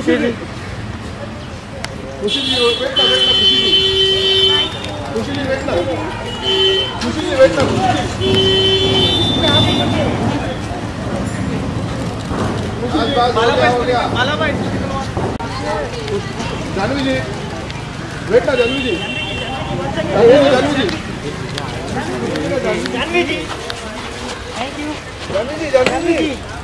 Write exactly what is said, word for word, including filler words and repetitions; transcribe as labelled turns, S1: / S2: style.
S1: खुशी जी
S2: खुशी जी वेट ना वेट ना खुशी जी खुशी जी वेट ना खुशी जी वेट ना खुशी हो गया
S1: माला भाई
S2: जानवी जी वेट ना Janvi ji Janvi ji
S1: Janvi ji thank you
S2: Janvi ji Janvi ji